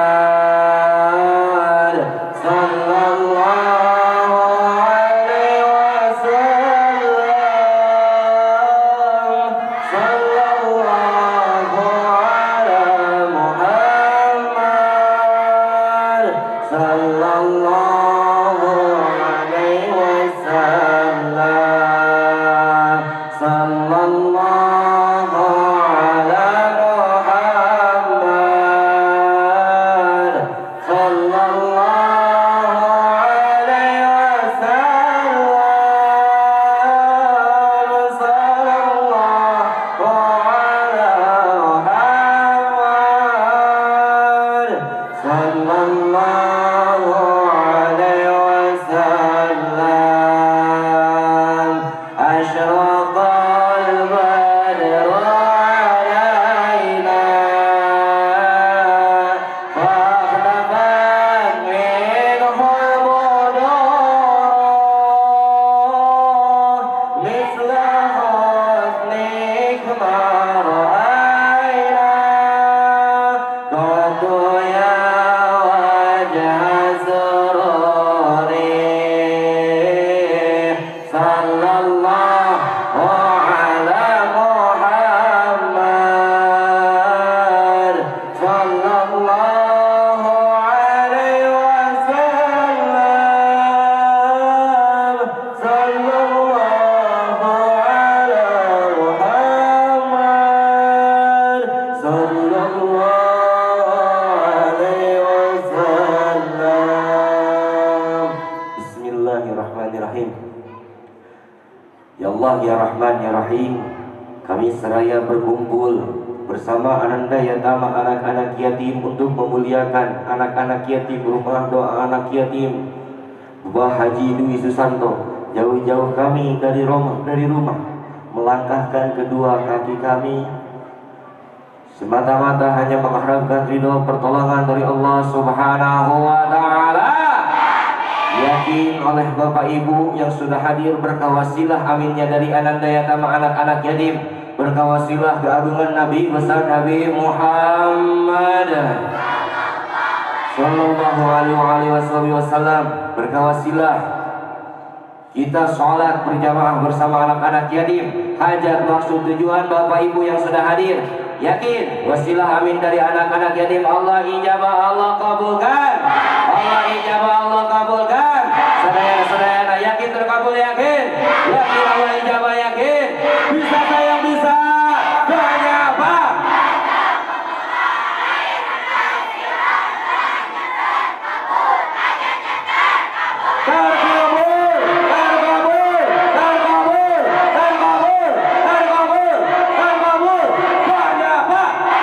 محمد صلى الله عليه Ya Allah, Ya Rahman, Ya Rahim, kami seraya berkumpul bersama ananda yatama anak-anak yatim untuk memuliakan anak-anak yatim rumah doa anak yatim Bapak Haji Dwi Susanto. Jauh-jauh kami dari rumah, dari rumah melangkahkan kedua kaki kami semata-mata hanya mengharapkan ridho pertolongan dari Allah Subhanahu wa Ta'ala. Yakin oleh Bapak Ibu yang sudah hadir, berkawasilah aminnya dari ananda yatama anak-anak yatim, berkawasilah keagungan Nabi besar Nabi Muhammad Sallallahu alaihi wasallam, berkawasilah kita sholat berjamaah bersama anak-anak yatim, hajat maksud tujuan Bapak Ibu yang sudah hadir. Yakin wasilah amin dari anak-anak yatim Allah ijabah, Allah kabulkan, Allah ijabah, Allah kabulkan. Saudara-saudara yakin terkabul, yakin, yakin Allah ijabah, yakin. Bisa saya bisa, doanya apa? Terkabul, terkabul, terkabul, terkabul, terkabul, terkabul. Doanya apa?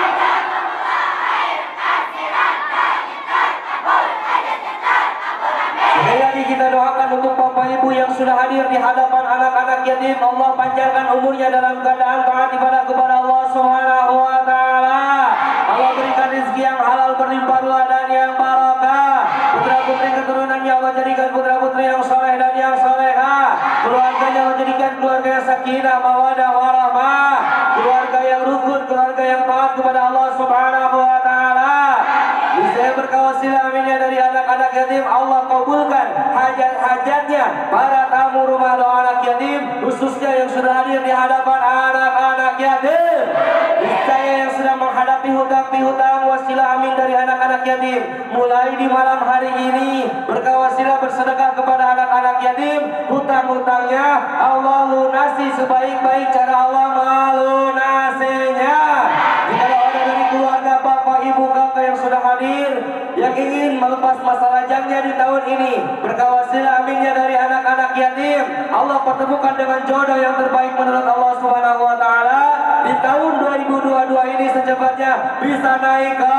Sekali lagi kita doakan untuk Bapak Ibu yang sudah hadir di hadapan anak-anak yatim. Allah panjangkan umurnya dalam keadaan taat ibadah kepada Allah Subhanahu wa Ta'ala. Allah berikan rezeki yang halal berlimpah ruah dan yang barokah. Putra putri keturunannya Allah jadikan putra putri yang soleh dan yang soleha. Keluarganya Allah jadikan keluarga yang sakinah mawadah warahmah. Keluarga yang rukun, keluarga yang taat kepada Allah Subhanahu wa Ta'ala. Saya berkawasilah aminnya dari anak-anak yatim, Allah kabulkan hajat-hajatnya para tamu rumah doa anak yatim, khususnya yang sudah hadir di hadapan anak-anak yatim. Saya yang sedang menghadapi hutang-pihutang, wasilah amin dari anak-anak yatim. Mulai di malam hari ini berkawasilah bersedekah kepada anak-anak yatim, hutang-hutangnya Allah lunasi sebaik-baik cara Allah melunasinya. Jika ada dari keluarga bapak, ibu, kakak yang sudah hadir yang ingin melepas masa lajangnya di tahun ini, berkawasilah aminnya dari anak-anak yatim, Allah pertemukan dengan jodoh yang terbaik menurut Allah Subhanahu wa Ta'ala di tahun dua ribu dua puluh dua ini secepatnya bisa naik ke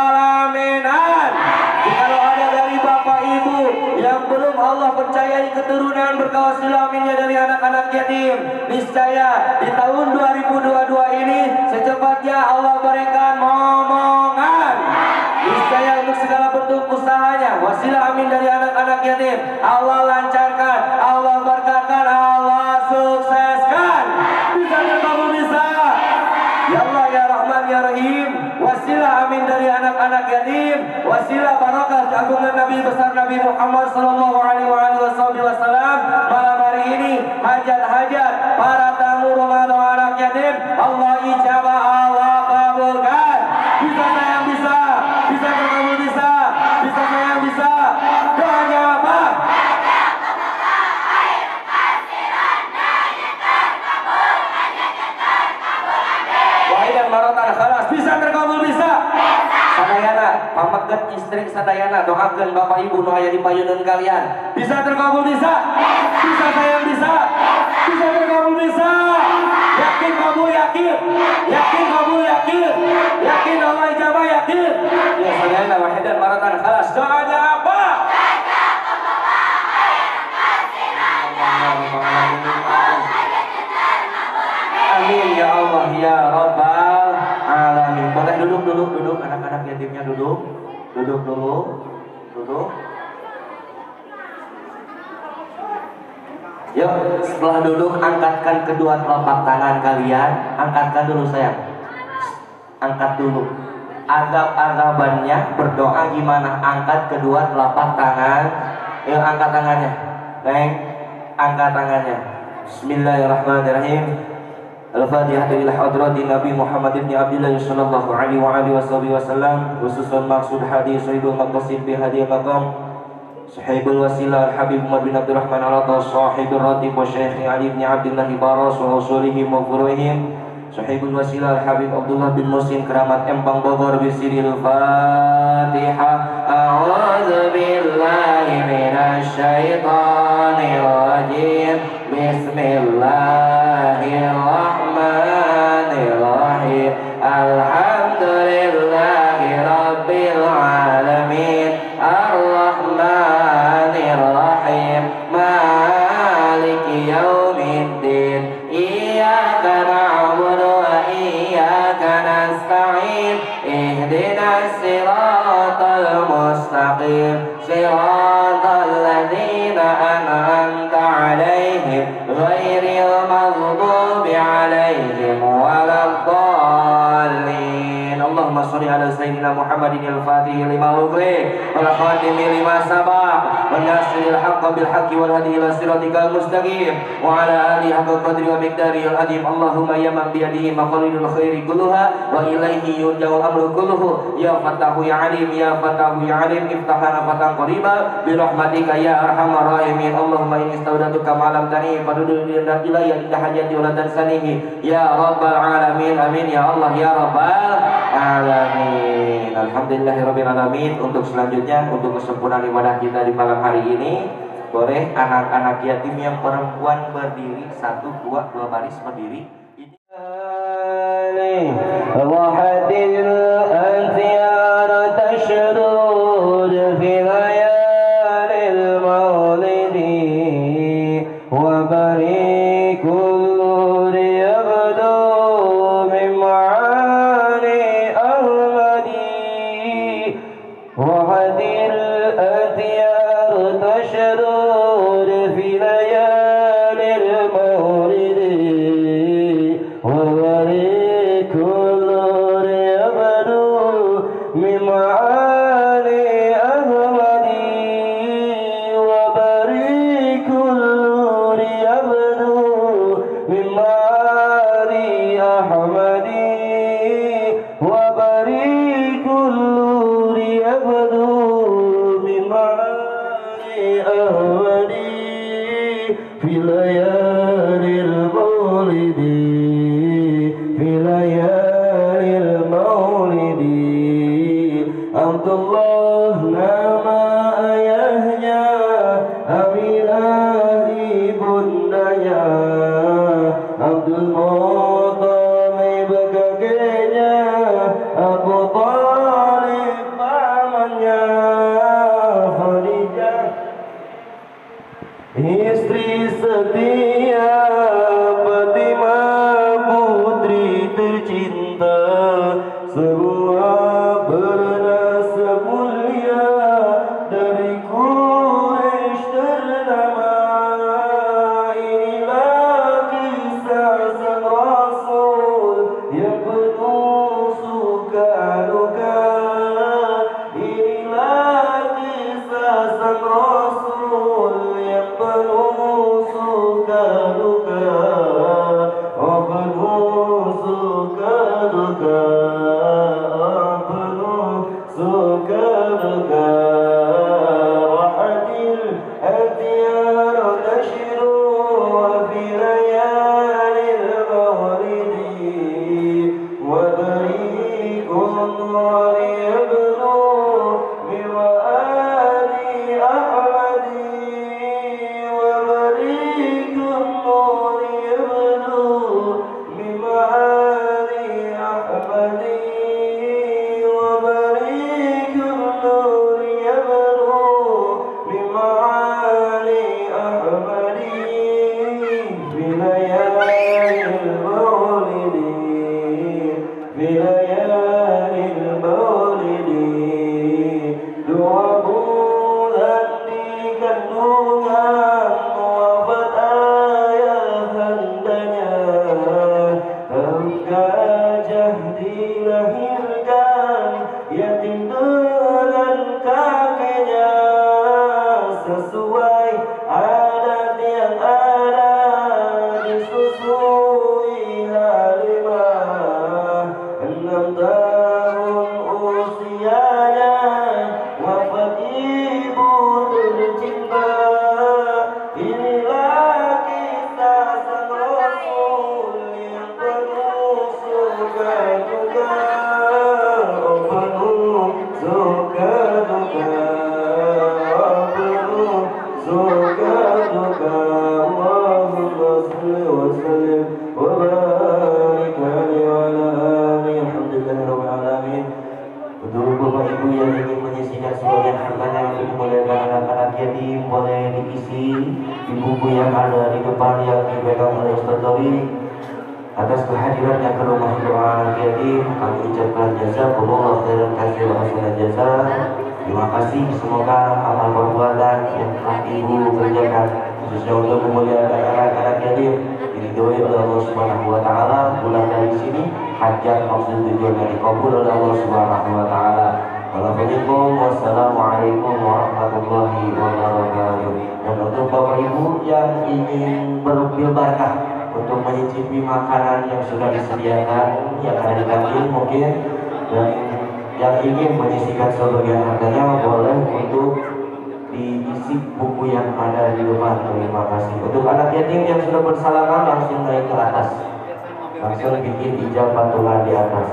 pelaminan. Jikalau ada dari bapak ibu yang belum Allah percayai keturunan, berkawasilah aminnya dari anak-anak yatim, niscaya di tahun dua ribu dua puluh dua ini secepatnya Allah berikan momongan. Niscaya untuk segala bentuk usahanya, wasilah amin dari anak-anak yatim, Allah lancarkan, Allah berkatkan, Allah sukseskan. Bisa berkabul, bisa. Ya Allah, Ya Rahman, Ya Rahim, wasilah amin dari anak-anak yatim, wasilah barokah keagungan Nabi besar Nabi Muhammad Sallallahu Alaihi Wasallam. Malam hari ini hajat-hajat para tamu rumah doa anak yatim Allah ijabah, Allah kabulkan. Bisa sayang, bisa, bisa berkabul, bisa, bisa sayang, bisa. Doanya apa? Wahidan marotan khalas, bisa terkabul, bisa. Sadayana, pamaget istri sadayana, doakan bapak ibu nu aya di payuneun kalian. Bisa terkabul, bisa, bisa sayang, bisa, bisa terkabul, bisa. Yakin kabul, yakin, yakin kabul, yakin, yakin Allah ijabah, yakin. Ya sadayana wahidan marotan khalas, doanya apa? Amin ya Allah ya Rabbal Alamin. Boleh duduk, duduk, duduk. Anak-anak yatimnya duduk, duduk dulu, duduk. Yuk, setelah duduk angkatkan kedua telapak tangan kalian. Angkatkan dulu sayang. Angkat dulu. Agap-agabannya berdoa gimana? Angkat kedua telapak tangan. Yuk angkat tangannya. Neng, angkat tangannya. Bismillahirrahmanirrahim. Al-Fatihah ila hadrati Nabi Muhammad ibn Abdullah sallallahu alaihi wa alihi wasallam. Khususan maksud hadis Sayyidul Maqasid bi hadhihi maqam Sahibul Wasilah Al-Habib Umar bin Abdurrahman Al-Atas Sahibul Ratib wa Syekh Ali ibn Abdullah Baras wa usulihim wa furuhim Sahibul Wasilah Al-Habib Abdullah bin Musin Keramat Empang Bogor bisiril Fatihah. A'udzu billahi minasy syaithanir rajim. Bismillahirrahmanirrahim. Alhamdulillahi rabbil alamin. Ar-Rahmanir-Rahim. Maliki yaumiddin. Iyyaka na'budu wa iyyaka nasta'in. Ihdinas siratal mustaqim. Siratal ladzina an'amta 'alaihim ghairil maghdubi 'alaihim waladdallin. Allahumma shalli ala sayyidina Muhammadin al-Fatih lima ughliq wal khatimi lima sabaq wan nasiril haqqi bil haqqi wal hadi ila siratikal mustaqim wa ala alihi haqqa qadri wa miqdaril azim. Allahumma ya man bi yadihi maqalidul khairi kulluha wa ilaihi yurja'ul amru kulluhu ya fatahu ya alim ya fatahu ya alim iftahana fatan qariba bi rahmatika ya arhamar rahimin. Allahumma inni istawdatuka ma lam tani fadudu ila ilayya inda hajati wa la tansanihi ya rabbal alamin. Amin ya Allah ya rabbal alamin. Alhamdulillahirabbil alamin. Untuk selanjutnya, untuk kesempurnaan ibadah kita di malam hari ini, boleh anak-anak yatim yang perempuan berdiri satu dua dua baris berdiri. Wahadil anthiyar tashrud fi layalil maulidi wa barikul yabdu min ma'ani ahmadi. Wahadil anthiyar tashrud fi layalil maulidi wa barikul yabdu min ma'ani ahmadi. Wa barikul yabdu min ma'ani ahmadi. Wa barikul yabdu min ma'ani ahmadi fi layalil maulidi fi layalil maulidi. Abdullah nama ayahnya, Aminah ibundanya, Abdul Muttalib kakeknya, Abu Thalib pamannya, Khadijah istri setia, Fatimah putri tercinta, semua bernasab mulia dari Quraisy ternama. Inilah kisah sang Rasul yang penuh suka duka. Inilah kisah sang Rasul yang penuh suka duka. Oh penuh suka duka, oh penuh suka duka. Rahadil atiyar tashiru fi layalil maulidi wa barikun yabnu min ma'ani ahmadi. Wa barikun Atas kehadirannya ke rumah doa jadi kami ucapkan jazakumullah khairan katsiran hasanah jasa. Terima kasih, semoga amal perbuatan yang telah ibu kerjakan khususnya untuk memuliakan anak-anak yatim diridhoi oleh Allah Subhanahu wa taala. Pulang dari sini hajat maksud tujuannya dikabul oleh Allah Subhanahu wa taala. Wassalamualaikum warahmatullahi wabarakatuh. Dan untuk Bapak Ibu yang ingin berbarakah untuk mencicipi makanan yang sudah disediakan yang ada di kantin mungkin, dan yang ingin menyisihkan sebagian harganya boleh untuk diisi buku yang ada di depan. Terima kasih. Untuk anak yatim yang sudah bersalaman langsung naik ke atas, langsung bikin ijab patungan di atas.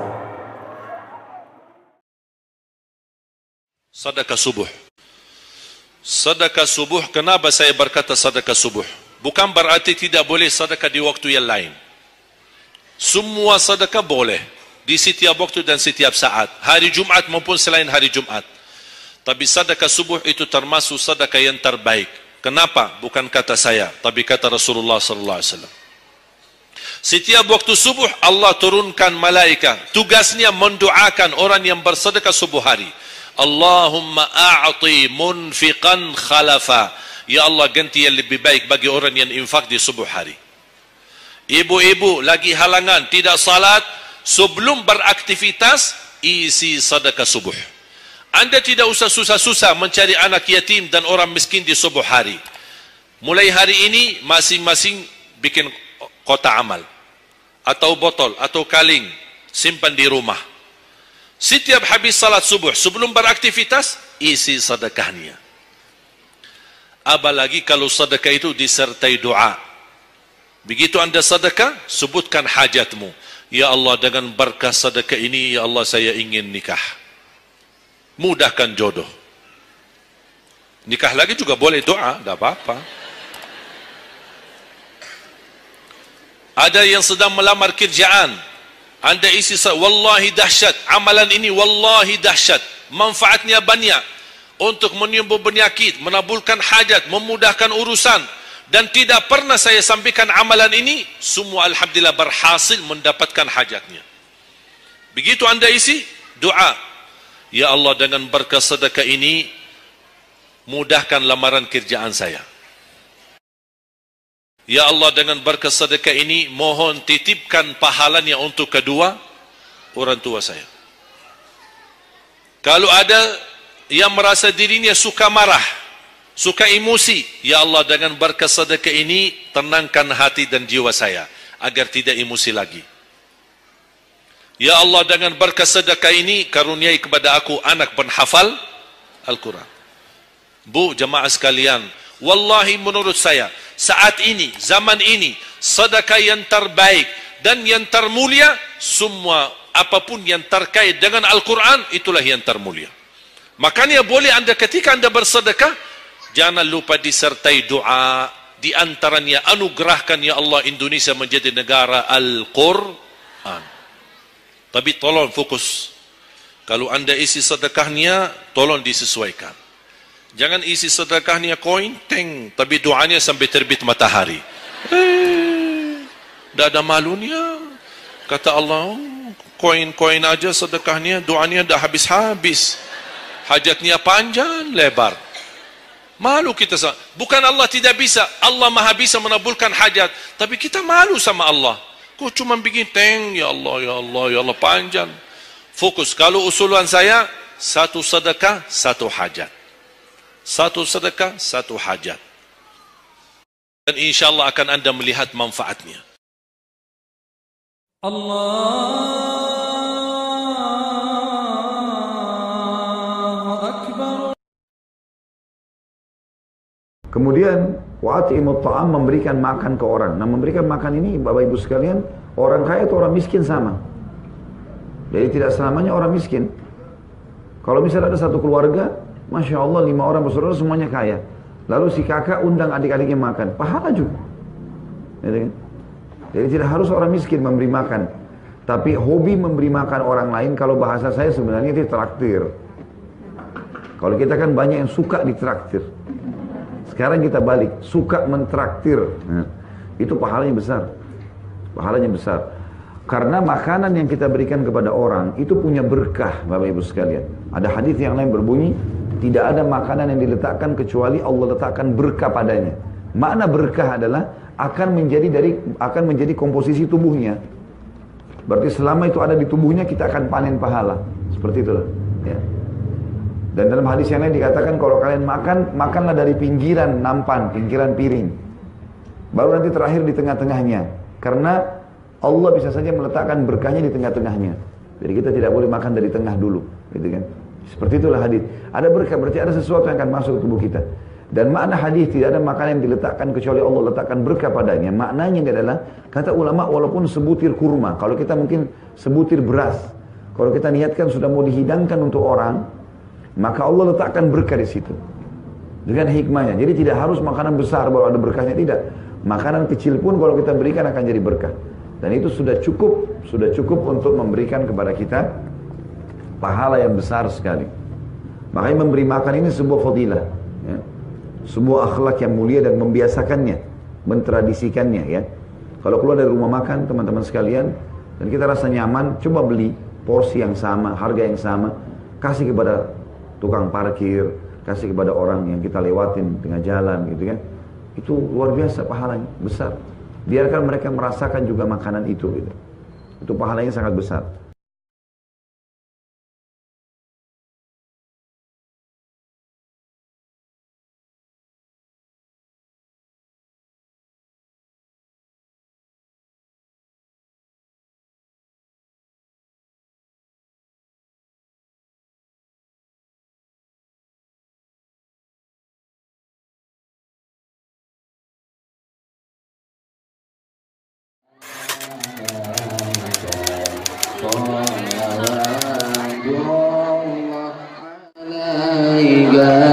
Sedekah subuh. Sedekah subuh, kenapa saya berkata sedekah subuh? Bukan berarti tidak boleh sedekah di waktu yang lain. Semua sedekah boleh di setiap waktu dan setiap saat, hari Jumat maupun selain hari Jumat. Tapi sedekah subuh itu termasuk sedekah yang terbaik. Kenapa? Bukan kata saya, tapi kata Rasulullah sallallahu alaihi wasallam. Setiap waktu subuh Allah turunkan malaikat, tugasnya mendoakan orang yang bersedekah subuh hari. Allahumma a'ti munfiqan khalafa. Ya Allah, ganti yang lebih baik bagi orang yang infak di subuh hari. Ibu-ibu lagi halangan tidak salat, sebelum beraktivitas isi sedekah subuh. Anda tidak usah susah-susah mencari anak yatim dan orang miskin di subuh hari. Mulai hari ini masing-masing bikin kotak amal atau botol atau kaleng, simpan di rumah. Setiap habis salat subuh sebelum beraktivitas isi sedekahnya. Apalagi kalau sedekah itu disertai doa. Begitu Anda sedekah, sebutkan hajatmu. Ya Allah, dengan berkah sedekah ini, ya Allah, saya ingin nikah. Mudahkan jodoh. Nikah lagi juga boleh doa, tidak apa-apa. Ada yang sedang melamar kerjaan, Anda isi, wallahi dahsyat, amalan ini wallahi dahsyat, manfaatnya banyak untuk menyembuh penyakit, menabulkan hajat, memudahkan urusan, dan tidak pernah saya sampaikan amalan ini, semua alhamdulillah berhasil mendapatkan hajatnya. Begitu Anda isi, doa, ya Allah, dengan berkah sedekah ini mudahkan lamaran kerjaan saya. Ya Allah, dengan berkah sedekah ini mohon titipkan pahalanya untuk kedua orang tua saya. Kalau ada yang merasa dirinya suka marah, suka emosi, ya Allah, dengan berkah sedekah ini tenangkan hati dan jiwa saya agar tidak emosi lagi. Ya Allah, dengan berkah sedekah ini karuniai kepada aku anak penghafal Al-Quran. Bu, jemaah sekalian, wallahi menurut saya saat ini, zaman ini, sedekah yang terbaik dan yang termulia, semua apapun yang terkait dengan Al-Quran, itulah yang termulia. Makanya boleh Anda ketika Anda bersedekah, jangan lupa disertai doa. Di antaranya, anugerahkan ya Allah Indonesia menjadi negara Al-Quran. Tapi tolong fokus. Kalau Anda isi sedekahnya, tolong disesuaikan. Jangan isi sedekahnya koin, teng, tapi doanya sampai terbit matahari. Eh, tidak ada malunya. Kata Allah, koin-koin aja sedekahnya, doanya dah habis-habis. Hajatnya panjang, lebar. Malu kita. Bukan Allah tidak bisa. Allah maha bisa menabulkan hajat. Tapi kita malu sama Allah. Kok cuma bikin teng, ya Allah, ya Allah, ya Allah, panjang. Fokus. Kalau usulan saya, satu sedekah, satu hajat. Satu sedekah, satu hajat. Dan insya Allah akan Anda melihat manfaatnya.
Allahu Akbar. Kemudian wa'atimut ta'am, memberikan makan ke orang. Nah, memberikan makan ini Bapak Ibu sekalian, orang kaya atau orang miskin sama. Jadi tidak selamanya orang miskin. Kalau misalnya ada satu keluarga, Masya Allah, lima orang bersaudara semuanya kaya. Lalu si kakak undang adik-adiknya makan, pahala juga. Jadi, jadi tidak harus orang miskin memberi makan. Tapi hobi memberi makan orang lain, kalau bahasa saya sebenarnya itu traktir. Kalau kita kan banyak yang suka ditraktir. Sekarang kita balik, suka mentraktir. Nah, itu pahalanya besar. Pahalanya besar. Karena makanan yang kita berikan kepada orang itu punya berkah, Bapak Ibu sekalian. Ada hadis yang lain berbunyi, tidak ada makanan yang diletakkan kecuali Allah letakkan berkah padanya. Makna berkah adalah akan menjadi dari akan menjadi komposisi tubuhnya. Berarti selama itu ada di tubuhnya kita akan panen pahala. Seperti itulah. Ya. Dan dalam hadis yang lain dikatakan kalau kalian makan, makanlah dari pinggiran nampan, pinggiran piring. Baru nanti terakhir di tengah-tengahnya. Karena Allah bisa saja meletakkan berkahnya di tengah-tengahnya. Jadi kita tidak boleh makan dari tengah dulu, gitu kan? Seperti itulah hadis. Ada berkah, berarti ada sesuatu yang akan masuk ke tubuh kita. Dan makna hadis tidak ada makanan yang diletakkan kecuali Allah letakkan berkah padanya. Maknanya adalah kata ulama walaupun sebutir kurma, kalau kita mungkin sebutir beras, kalau kita niatkan sudah mau dihidangkan untuk orang, maka Allah letakkan berkah di situ. Dengan hikmahnya. Jadi tidak harus makanan besar baru ada berkahnya, tidak. Makanan kecil pun kalau kita berikan akan jadi berkah. Dan itu sudah cukup, sudah cukup untuk memberikan kepada kita pahala yang besar sekali. Makanya memberi makan ini sebuah fadilah, ya. Sebuah akhlak yang mulia dan membiasakannya, mentradisikannya, ya. Kalau keluar dari rumah makan teman-teman sekalian dan kita rasa nyaman, coba beli porsi yang sama, harga yang sama, kasih kepada tukang parkir, kasih kepada orang yang kita lewatin tengah jalan, gitu kan. Itu luar biasa pahalanya, besar. Biarkan mereka merasakan juga makanan itu, gitu. Itu pahalanya sangat besar.
Salawatullah alaika